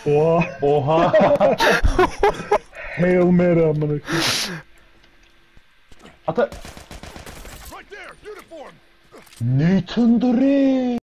Oha. Oha. Hail Mary amına koyayım. Ata. Nathan Drake.